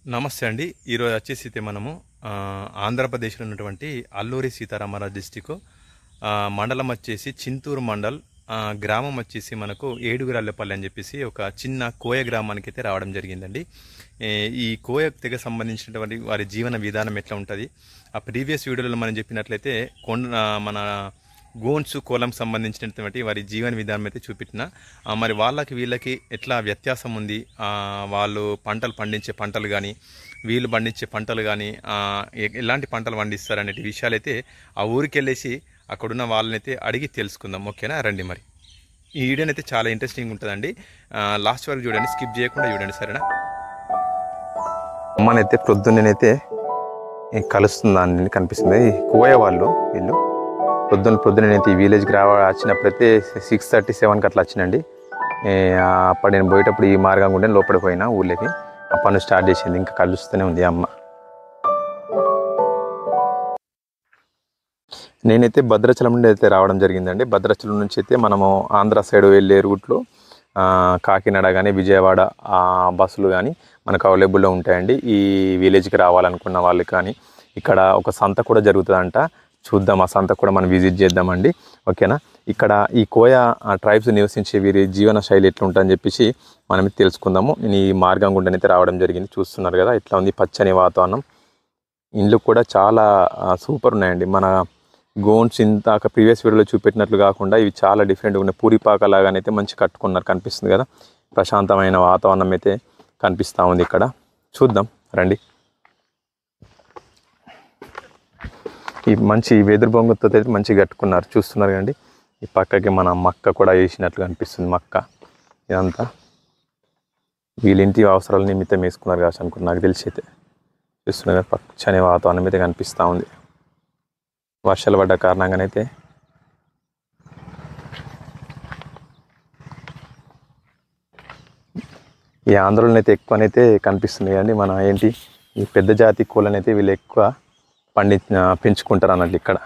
నమస్తే అండి. ఈరోజు వచ్చేసి మనము ఆంధ్రప్రదేశ్లో ఉన్నటువంటి అల్లూరి సీతారామరాజు డిస్టిక్ మండలం వచ్చేసి చింతూరు మండల్, గ్రామం వచ్చేసి మనకు ఏడుగురాళ్ళపల్లి అని చెప్పేసి ఒక చిన్న కోయ గ్రామానికి అయితే రావడం జరిగిందండి. ఈ కోయ తెగ సంబంధించినటువంటి వారి జీవన విధానం ఎట్లా ఉంటుంది, ఆ ప్రీవియస్ వీడియోలో మనం చెప్పినట్లయితే మన గోన్స్ కోలం సంబంధించినటువంటి వారి జీవన విధానం అయితే చూపెట్టిన, మరి వాళ్ళకి వీళ్ళకి ఎట్లా వ్యత్యాసం ఉంది, వాళ్ళు పంటలు పండించే పంటలు కానీ వీళ్ళు పండించే పంటలు కానీ ఎలాంటి పంటలు పండిస్తారు అనే విషయాలు అయితే ఆ ఊరికి వెళ్ళేసి అక్కడున్న వాళ్ళనైతే అడిగి తెలుసుకుందాం. ఓకేనా, రండి. మరి ఈ వీడియోని అయితే చాలా ఇంట్రెస్టింగ్ ఉంటుందండి, లాస్ట్ వరకు చూడండి, స్కిప్ చేయకుండా చూడండి, సరేనా. అమ్మనైతే ప్రొద్దున్నైతే కలుస్తుందని కనిపిస్తుంది. కోయ వాళ్ళు వీళ్ళు పొద్దున్నైతే ఈ విలేజ్కి వచ్చినప్పుడైతే 6:30, 7కి అట్లా వచ్చినండి. అప్పుడు నేను పోయేటప్పుడు ఈ మార్గం కూడా లోపలికి పోయినా ఊళ్ళకి, ఆ పనులు స్టార్ట్ చేసింది. ఇంకా కలుస్తూనే ఉంది అమ్మ. నేనైతే భద్రాచలం నుండి అయితే రావడం జరిగిందండి. భద్రాచలం నుంచి అయితే మనము ఆంధ్ర సైడ్ వెళ్ళే రూట్లో కాకినాడ కానీ విజయవాడ బస్సులు కానీ మనకు అవైలబుల్లో ఉంటాయండి. ఈ విలేజ్కి రావాలనుకున్న వాళ్ళకి కానీ ఇక్కడ ఒక సంత కూడా జరుగుతుందంట, చూద్దాం. ఆ సంత కూడా మనం విజిట్ చేద్దామండి. ఓకేనా. ఇక్కడ ఈ కోయ ట్రైబ్స్ నివసించే వీరి జీవన శైలి ఎట్లా ఉంటుందని చెప్పేసి మనం తెలుసుకుందాము. నేను ఈ మార్గం గుండెనైతే రావడం జరిగింది. చూస్తున్నారు కదా ఎట్లా ఉంది, పచ్చని వాతావరణం. ఇండ్లు కూడా చాలా సూపర్ ఉన్నాయండి. మన గోన్స్ ఇంతాక ప్రీవియస్ వీడియోలో చూపెట్టినట్లు కాకుండా ఇవి చాలా డిఫరెంట్గా ఉన్నాయి. పూరిపాక లాగానైతే మంచి కట్టుకున్నారు, కనిపిస్తుంది కదా. ప్రశాంతమైన వాతావరణం అయితే కనిపిస్తూ ఉంది ఇక్కడ. చూద్దాం రండి. ఈ మంచి వెదురు బొంగుతో అయితే మంచిగా కట్టుకున్నారు, చూస్తున్నారు కండి. ఈ పక్కకి మన మక్క కూడా వేసినట్లు కనిపిస్తుంది. మక్క ఇదంతా వీళ్ళింటి అవసరాల నిమిత్తం వేసుకున్నారు కావచ్చు అనుకుంటున్నా, నాకు తెలిసి అయితే. చూస్తున్నారు కదా పచ్చని వాతావరణం అయితే కనిపిస్తూ ఉంది. వర్షాలు పడ్డ కారణంగానైతే ఈ ఆంధ్రలో అయితే ఎక్కువనైతే కనిపిస్తుంది కదండి. మన ఏంటి ఈ పెద్ద జాతి కోళ్ళనైతే వీళ్ళు ఎక్కువ పెంచుకుంటారు అన్నట్టు ఇక్కడ.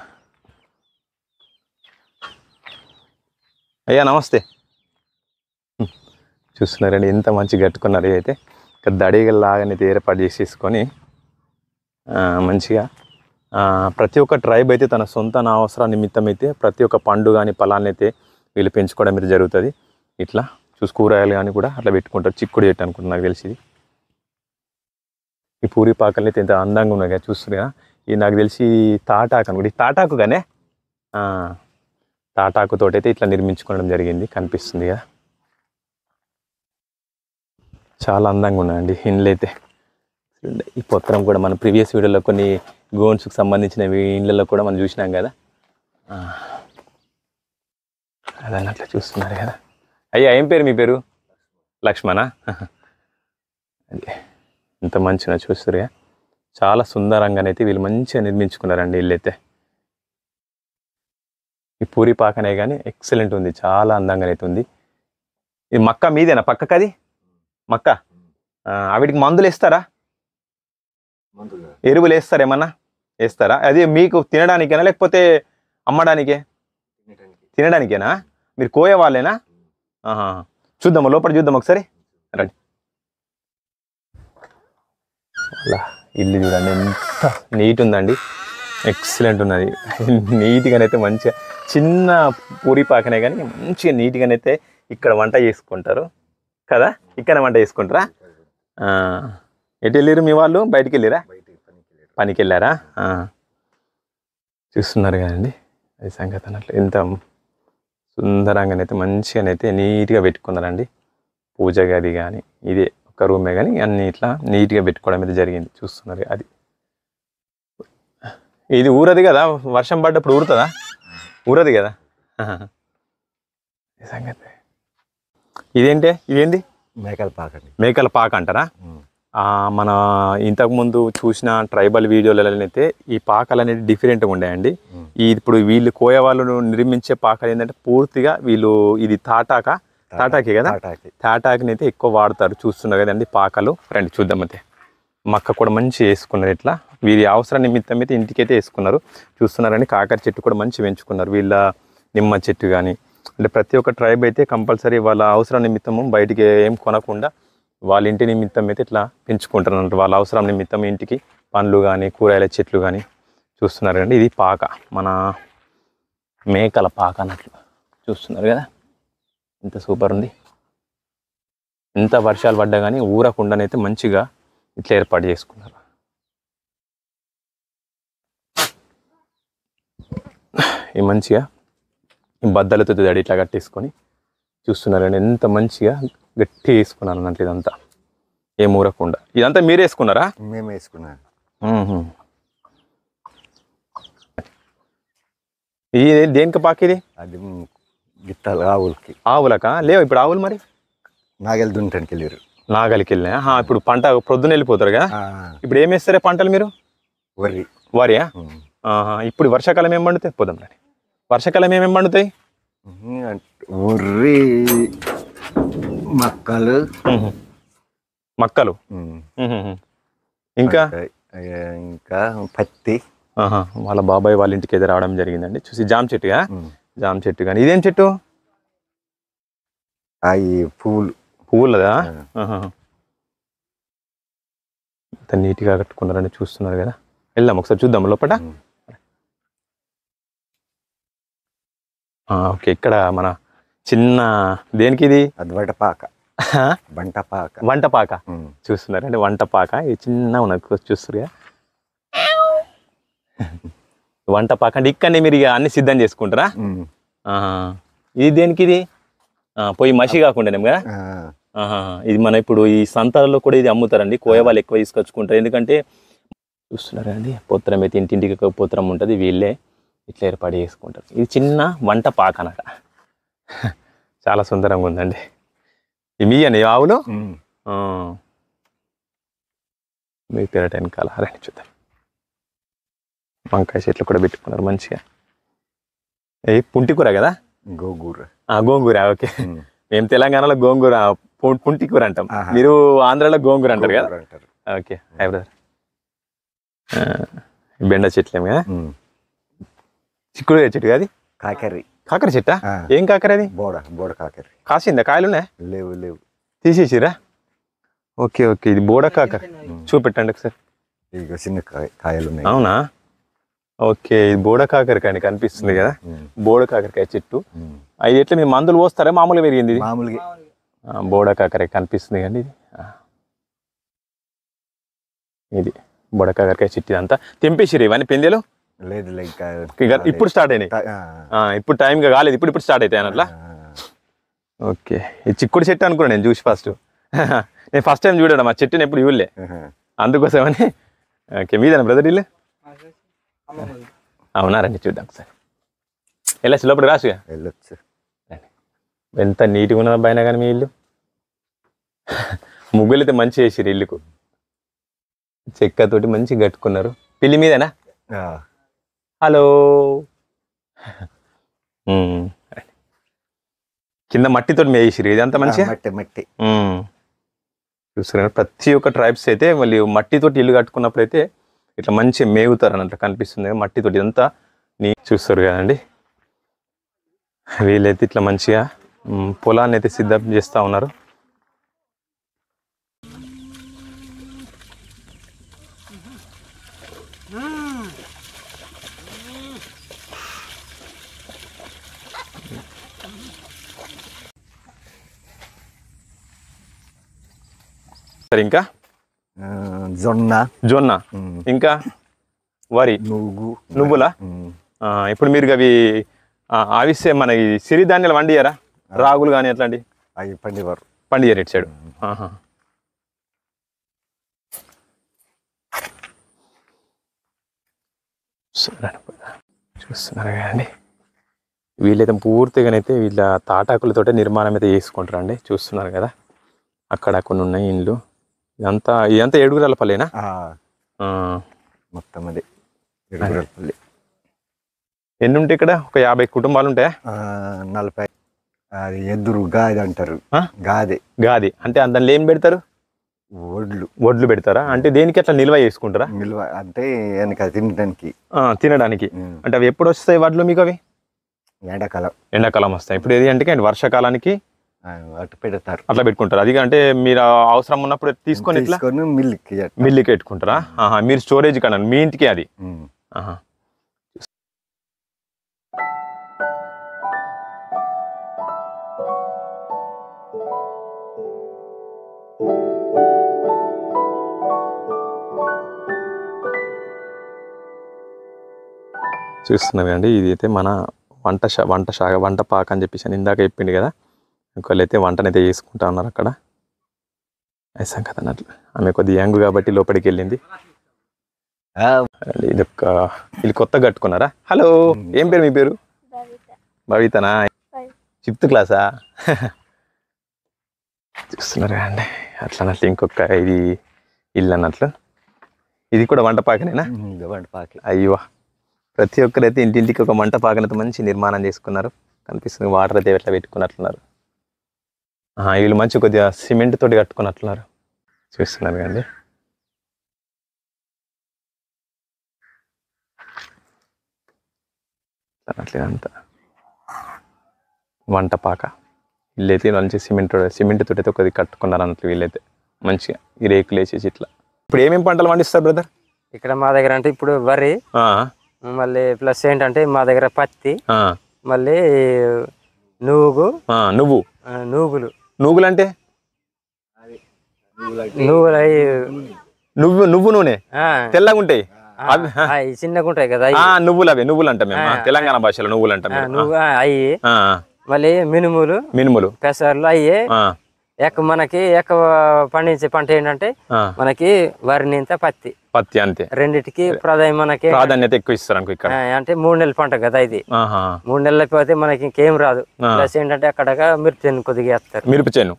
అయ్యా నమస్తే. చూస్తున్నారండి ఎంత మంచిగా కట్టుకున్నారు. అయితే ఇక్కడ దడిగల్లాగానైతే ఏర్పాటు చేసేసుకొని మంచిగా ప్రతి ఒక్క ట్రైబ్ అయితే తన సొంత అవసరాల నిమిత్తం అయితే ప్రతి ఒక్క పండు కానీ పొలాన్ని అయితే వీళ్ళు పెంచుకోవడం అయితే జరుగుతుంది. ఇట్లా కూరగాయలు కానీ కూడా అట్లా పెట్టుకుంటారు. చిక్కుడు చెట్టు అనుకుంటున్నారు నాకు తెలిసి. ఈ పూరిపాకలు అయితే ఎంత అందంగా ఉన్నాయి కదా, చూస్తున్నారు కదా. ఇది నాకు తెలిసి తాటాకు అనుకుంటే, తాటాకు కానీ తాటాకుతోటి అయితే ఇట్లా నిర్మించుకోవడం జరిగింది, కనిపిస్తుంది కదా. చాలా అందంగా ఉన్నాయండి ఇండ్లు అయితే. ఈ పొత్తరం కూడా మన ప్రీవియస్ వీడియోలో కొన్ని గోన్స్కి సంబంధించిన ఇండ్లలో కూడా మనం చూసినాం కదా. అదని అట్లా చూస్తున్నారు కదా. అయ్యా ఏం పేరు మీ పేరు? లక్ష్మణ. అది ఎంత మంచిగా చూస్తున్నారు. చాలా సుందరంగానైతే వీళ్ళు మంచిగా నిర్మించుకున్నారండి ఇల్లు అయితే. ఈ పూరి పాకనే కానీ ఎక్సలెంట్ ఉంది, చాలా అందంగానైతే ఉంది. ఇది మక్క మీదేనా పక్కకి? అది మక్క. వీటికి మందులు వేస్తారా? ఎరువులు వేస్తారా? ఏమన్నా వేస్తారా? అది మీకు తినడానికేనా లేకపోతే అమ్మడానికే? తినడానికేనా? మీరు కోయ వాళ్ళేనా? చూద్దామా, లోపల చూద్దాం ఒకసారి రండి. అలా ఇల్లు చూడండి ఎంత నీట్ ఉందండి, ఎక్సలెంట్ ఉన్నది. నీట్గానైతే మంచిగా చిన్న పూరి పాకనే కానీ మంచిగా నీట్గానైతే ఇక్కడ వంట చేసుకుంటారు కదా. ఇక్కడ వంట చేసుకుంటారా? ఎటు వెళ్ళారు మీ వాళ్ళు? బయటికి వెళ్ళారా? పనికి వెళ్ళారా? చూస్తున్నారు కదండి అది సంగతి అన్నట్లు. ఎంత సుందరంగానైతే మంచిగానైతే నీట్గా పెట్టుకున్నారండి. పూజ గది కానీ ఇదే ఒక రూమే కానీ అన్నీ ఇట్లా నీట్గా పెట్టుకోవడం అయితే జరిగింది. చూస్తున్నారు అది. ఇది ఊరది కదా, వర్షం పడ్డప్పుడు ఊరుతుందా? ఊరది కదా సంగతి. ఇదేంటి? మేకల పాక అండి. మేకల పాక అంటారా? మన ఇంతకుముందు చూసిన ట్రైబల్ వీడియోలలో అయితే ఈ పాకలు అనేది డిఫరెంట్గా ఉండేయండి. ఇప్పుడు వీళ్ళు కోయ వాళ్ళు నిర్మించే పాకలు ఏంటంటే పూర్తిగా వీళ్ళు ఇది తాటాకే కదా, తాటాకిని అయితే ఎక్కువ వాడతారు. చూస్తున్నారు కదండి పాకలు. రండి చూద్దాం. అయితే మక్క కూడా మంచి వేసుకున్నారు. ఇట్లా వీరి అవసర నిమిత్తం అయితే ఇంటికైతే వేసుకున్నారు. చూస్తున్నారండి కాకర చెట్టు కూడా మంచి పెంచుకున్నారు. వీళ్ళ నిమ్మ చెట్టు కానీ అంటే ప్రతి ఒక్క ట్రైబ్ అయితే కంపల్సరీ వాళ్ళ అవసరం నిమిత్తము బయటికి ఏం కొనకుండా వాళ్ళ ఇంటి నిమిత్తం అయితే ఇట్లా పెంచుకుంటారు అన్నట్టు. వాళ్ళ అవసరం నిమిత్తం ఇంటికి పండ్లు కానీ కూరగాయల చెట్లు కానీ చూస్తున్నారు కండి. ఇది పాక, మన మేకల పాక అన్నట్లు చూస్తున్నారు కదా, ఎంత సూపర్ ఉంది. ఎంత వర్షాలు పడ్డా కానీ ఊరకుండానైతే మంచిగా ఇట్లా ఏర్పాటు చేసుకున్నారు. ఈ మంచిగా బద్దలతో తడి ఇట్లా కట్టేసుకొని చూస్తున్నారండి. ఎంత మంచిగా గట్టి వేసుకున్నారు అన్నట్లు. ఇదంతా ఏం ఊరకుండా. ఇదంతా మీరు వేసుకున్నారా? మేము వేసుకున్నాం. ఇది దేనికి పాక? ఇది అది గిట్టాలు ఆవులకి. ఆవులకా? లేవు ఇప్పుడు ఆవులు మరి నాగలి దున్నటానికి వెళ్ళారు. నాగలికి వెళ్ళినా. ఇప్పుడు పంట ప్రొద్దున వెళ్ళిపోతారు కదా. ఇప్పుడు ఏం వేస్తారా పంటలు మీరు? వరి. వరియా? ఇప్పుడు వర్షాకాలం ఏం పండుతాయి? పోదాం రండి. వర్షాకాలం ఏమేమి పండుతాయి? వరి, మక్కలు. మక్కలు ఇంకా ఇంకా పత్తి. వాళ్ళ బాబాయ్ వాళ్ళ ఇంటికి ఎదురు రావడం జరిగిందండి. చూసి జామ చెట్టుగా? జామ చెట్టు. కానీ ఇదేం చెట్టు? అవి పువ్వులు. పువ్వులదా? ఇంత నీట్గా కట్టుకున్నారని చూస్తున్నారు కదా. వెళ్దాం ఒకసారి చూద్దాం లోపల. ఓకే, ఇక్కడ మన చిన్న దేనికి ఇది? అది వంటపాక. వంటపాక. వంటపాక చూస్తున్నారండి. వంటపాక ఇది చిన్న ఉన్నది చూస్తున్నారు. వంటపాక అంటే ఇక్కడనే మీరు ఇక అన్ని సిద్ధం చేసుకుంటారా? ఇది దేనికి? ఇది పోయి మసి కాకుండానేం కదా. ఇది మన ఇప్పుడు ఈ సంతాలలో కూడా ఇది అమ్ముతారండి. కోయ వాళ్ళు ఎక్కువ తీసుకొచ్చుకుంటారు. ఎందుకంటే చూస్తున్నారండి, పొత్రం అయితే ఇంటింటికి పొత్రం ఉంటుంది. వీళ్ళే ఇట్లా ఏర్పాటు చేసుకుంటారు. ఇది చిన్న వంట పాక అనట. చాలా సుందరంగా ఉందండి. మీ అని ఆవులు మీ పెరట వెనకాల రండి చూద్దాం. వంకాయ చెట్లు కూడా పెట్టుకున్నారు మంచిగా. ఏ పుంటికూర కదా? గోంగూర. గోంగూర. ఓకే, మేము తెలంగాణలో గోంగూర పుంటికూర అంటాం. మీరు ఆంధ్రాలో గోంగూర అంటారు కదా. Okay, hi brother. బెండ చెట్లేము కదా. చిక్కుడు చెట్టు కాదు? కాకరి. కాకర చెట్టా? ఏం కాకర అది? బోడ కాకరి. కాసిందా? కాయలు ఉన్నాయా? లేవు. తీసేసిరా? ఓకే ఓకే, ఇది బోడ కాకర. చూపెట్టండి ఒకసారి. ఇక చిన్న కాయలు ఉన్నాయి. అవునా? ఓకే, ఇది బోడ కాకరకాయ కనిపిస్తుంది కదా. బోడ కాకరకాయ చెట్టు. అది ఎట్లా మీరు మందులు పోస్తారా మామూలుగా పెరిగింది? మామూలుగా బోడ కాకర కనిపిస్తుంది కండి. ఇది బోడ కాకరకాయ చెట్టు. అంతా తెంపేసిరు ఇవన్నీ పెందెలు? లేదు, ఇప్పుడు స్టార్ట్ అయినాయి. ఇప్పుడు టైంగా కాలేదు, ఇప్పుడు స్టార్ట్ అవుతాయి అట్లా. ఓకే, ఇది చిక్కుడు చెట్టు అనుకున్నాను నేను చూసి ఫస్ట్. నేను ఫస్ట్ టైం చూడడం ఆ చెట్టుని ఎప్పుడు చూడలే, అందుకోసమని. ఓకే, మీదేనా బ్రదర్ ఇల్లు? అవునా? రండి చూద్దాం సార్. వెళ్ళచ్చు లోపల రాసుగా. వెళ్ళొచ్చు. ఎంత నీట్గా ఉన్నదా పైన కానీ మీ ఇల్లు. ముగ్గులు అయితే మంచి వేసిరు ఇల్లుకు. చెక్కతోటి మంచిగా కట్టుకున్నారు. పిల్లి మీదేనా? హలో. కింద మట్టితోటి మేసిరు. ఇదంతా మంచిగా మట్టి. చూస్తున్నారు ప్రతి ఒక్క ట్రైబ్స్ అయితే మళ్ళీ మట్టితోటి ఇల్లు కట్టుకున్నప్పుడు అయితే ఇట్లా మంచిగా మేగుతారు అన్నట్లు కనిపిస్తుంది. మట్టితోటి ఇదంతా చూస్తారు కదండి. వీళ్ళైతే ఇట్లా మంచిగా పొలాన్ని అయితే సిద్ధం చేస్తూ ఉన్నారు. ఇంకా జొన్న ఇంకా వరి, నువ్వులా? ఇప్పుడు మీరు అవి ఆవిస్తే మన సిరిధాన్యాలు వండియారా? రాగులు కానీ అట్లాంటి పండియారు ఇటు సైడ్. చూస్తున్నారు కదండి. వీళ్ళైతే పూర్తిగానైతే వీళ్ళ తాటాకులతోటే నిర్మాణం అయితే చేసుకుంటారండి. చూస్తున్నారు కదా, అక్కడ కొన్ని ఉన్నాయి ఇండ్లు. ఇదంతా 7 గురాల పల్లెనా? మొత్తం అది 7 గురాల పల్లె. ఎన్ని ఉంటాయి ఇక్కడ? ఒక 50 కుటుంబాలు ఉంటాయా? 40. అది ఎదురు గాది అంటారు. గాది అంటే దానిలో ఏం పెడతారు? వడ్లు పెడతారా? అంటే దేనికి అట్లా నిల్వ చేసుకుంటారా? నిల్వ అంటే తినడానికి. అంటే అవి ఎప్పుడు వస్తాయి వడ్లు మీకు? అవి ఎండాకాలం వస్తాయి. ఇప్పుడు ఏది అంటే వర్షాకాలానికి అటు పెడతారు. అట్లా పెట్టుకుంటారు. అది అంటే మీరు అవసరం ఉన్నప్పుడు తీసుకొని ఇట్లా మిల్లుకి పెట్టుకుంటారా? మీరు స్టోరేజ్ కన్నా మీ ఇంటికి అది. చూస్తున్నారు అండి, ఇది అయితే మన వంట పాక అని చెప్పేసి అని ఇందాక చెప్పింది కదా. ఒకళ్ళైతే వంటనైతే చేసుకుంటా ఉన్నారు అక్కడ. వేసాం కదా అన్నట్లు. ఆమె కొద్దిగా యంగ్ కాబట్టి లోపలికి వెళ్ళింది. ఇది కొత్తగా కట్టుకున్నారా? హలో, ఏం పేరు మీ పేరు? భవితనా? 5th క్లాసా? చూస్తున్నారు అండి అట్లా అన్నట్లు. ఇంకొక ఇది ఇల్లు అన్నట్లు. ఇది కూడా వంట పాకనేనా? వంట పాక. అయ్యో, ప్రతి ఒక్కరైతే ఇంటింటికి ఒక వంట పాకనైతే మంచి నిర్మాణం చేసుకున్నారు. కనిపిస్తుంది. వాటర్ అయితే ఎట్లా పెట్టుకున్నట్లున్నారు. వీళ్ళు మంచి కొద్దిగా సిమెంట్ తోటి కట్టుకున్నట్లున్నారు. చూస్తున్నారు కండి. అట్లేదంతా వంట పాక. వీళ్ళైతే మంచి సిమెంట్ తోటి అయితే కొద్దిగా కట్టుకున్నారు అన్నట్లు. వీళ్ళైతే మంచిగా ఈ రేకులు వేసేసి ఇట్లా. ఇప్పుడు ఏమేమి పంటలు పండిస్తారు బ్రదర్ ఇక్కడ మా దగ్గర? అంటే ఇప్పుడు వరి, మళ్ళీ ప్లస్ ఏంటంటే మా దగ్గర పత్తి, మళ్ళీ నూగులు అంటే నువ్వు నూనె తెల్లగా ఉంటాయి, చిన్నగా ఉంటాయి కదా నువ్వులు. అవి నువ్వులు అంటాం మేము తెలంగాణ భాషలో. నువ్వులు అంటాం అయ్యి. మళ్ళీ మినుములు పెసర్లు అయ్యి. మనకి ఎక్కువ పండించే పంట ఏంటంటే మనకి వరి ఇంత పత్తి అంతే. రెండిటికి ప్రాధాన్యత ఎక్కువ ఇస్తారు ఇక్కడ. అంటే 3 నెలల పంట కదా ఇది. 3 నెలలు అయిపోతే మనకి ఇంకేం రాదు. ప్లస్ ఏంటంటే అక్కడ మిరప చేను కొద్దిగా వేస్తారు. మిరప చేను.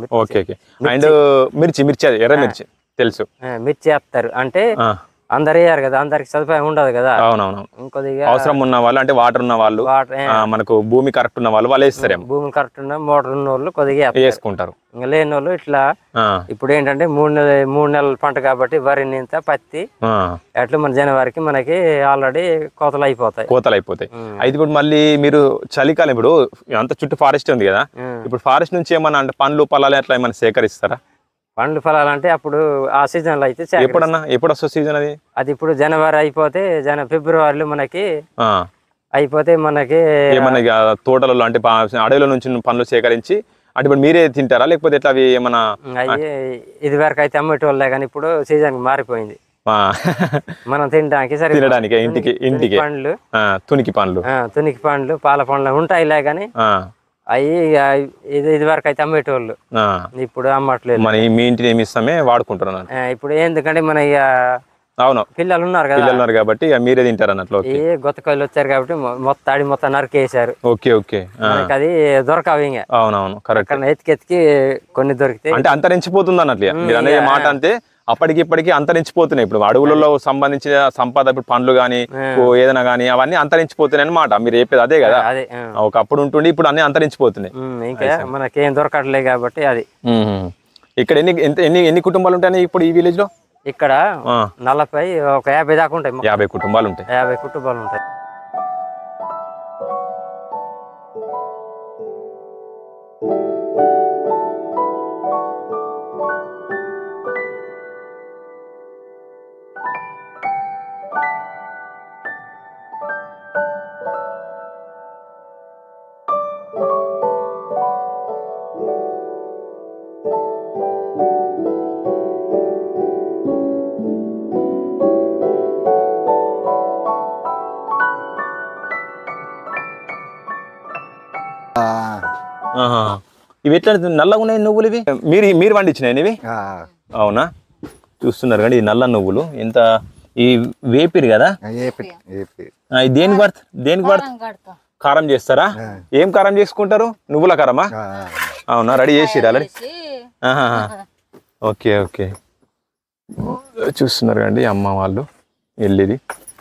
అండ్ మిర్చి ఎర్ర మిర్చి తెలుసు. మిర్చి వేస్తారు. అంటే అందరు వేయారు కదా, అందరికి సదుపాయం ఉండదు కదా. అవునవును. ఇంకొద్దిగా అవసరం ఉన్న వాళ్ళు, అంటే వాటర్ ఉన్న వాళ్ళు, మనకు భూమి కరెక్ట్ ఉన్న వాళ్ళు వేస్తారేమో. భూమి కరెక్ట్ ఉన్న మోటార్ ఉన్న వాళ్ళు కొద్దిగా వేసుకుంటారు. ఇంకా లేని వాళ్ళు ఇట్లా. ఇప్పుడు ఏంటంటే 3 నెలల పంట కాబట్టి వరి ఇంత పత్తి అట్లా మన జనవరికి మనకి ఆల్రెడీ కోతలు అయిపోతాయి. అయితే ఇప్పుడు మళ్ళీ మీరు చలికాలం, ఇప్పుడు అంత చుట్టూ ఫారెస్ట్ ఉంది కదా, ఇప్పుడు ఫారెస్ట్ నుంచి ఏమన్నా అంటే పండ్లు పొలాలు అట్లా ఏమైనా సేకరిస్తారా? పండ్లు ఫలాలు అంటే అప్పుడు ఆ సీజన్ లో అయితే ఎప్పుడు వస్తుంది సీజన్? అది ఇప్పుడు జనవరి అయిపోతే ఫిబ్రవరిలో మనకి అయిపోతే మనకి ఏమన్నా తోటలలో అంటే అడవిలో నుంచి పండ్లు సేకరించి అంటే ఇప్పుడు మీరే తింటారా లేకపోతే ఎట్లా? అవి ఏమన్నా ఇది వరకు అయితే అమ్మేటోళ్ళే, కానీ ఇప్పుడు సీజన్ మారిపోయింది. మనం తినడానికి ఇంటికి పండ్లు, తునికి పండ్లు పాల పండ్లు ఉంటాయిలే, కానీ అవి ఇది వరకు అయితే అమ్మేటోళ్ళు. ఇప్పుడు అమ్మట్లేదు. మీ ఇంటిని ఏమి ఇస్తామే వాడుకుంటున్నాను ఇప్పుడు. ఎందుకంటే మన అవును పిల్లలు ఉన్నారు కాబట్టి మీరే తింటారు అన్నట్లు. గొత్తకాయలు వచ్చారు కాబట్టి మొత్తం నరికేసారు. అది దొరకవు ఇంకా. అవునవును, కరెక్ట్. ఎతికి కొన్ని దొరికితే అంటే అంతరించిపోతుంది అన్నట్లు మీరు అనే మాట. అంతే, అప్పటికిప్పటికి అంతరించిపోతున్నాయి. ఇప్పుడు అడవులలో సంబంధించిన సంపద, ఇప్పుడు పండ్లు గానీ ఏదైనా గానీ అవన్నీ అంతరించిపోతున్నాయి అన్నమాట. మీరు చెప్పేది అదే కదా. ఒకప్పుడు ఉంటుండే, ఇప్పుడు అన్ని అంతరించిపోతున్నాయి. ఇంకా మనకేం దొరకట్లేదు కాబట్టి అది. ఇక్కడ ఎన్ని కుటుంబాలు ఉంటాయి ఇప్పుడు ఈ విలేజ్ లో? ఇక్కడ 40 ఒక 50 దాకా ఉంటాయి. 50 కుటుంబాలు ఉంటాయి. 50 కుటుంబాలు ఉంటాయి. ఇవి ఎట్లా నల్లగా ఉన్నాయి నువ్వులు? ఇవి మీరు పండించినాయి ఇవి? అవునా? చూస్తున్నారు కానీ ఈ నల్ల నువ్వులు ఎంత ఈ వేపిరి కదా. దేనికి పడుతుంది? కారం చేస్తారా? ఏం కారం చేసుకుంటారు? నువ్వుల కారమా? అవునా, రెడీ చేసిరా? ఓకే. చూస్తున్నారు కండి అమ్మ వాళ్ళు వెళ్ళేది.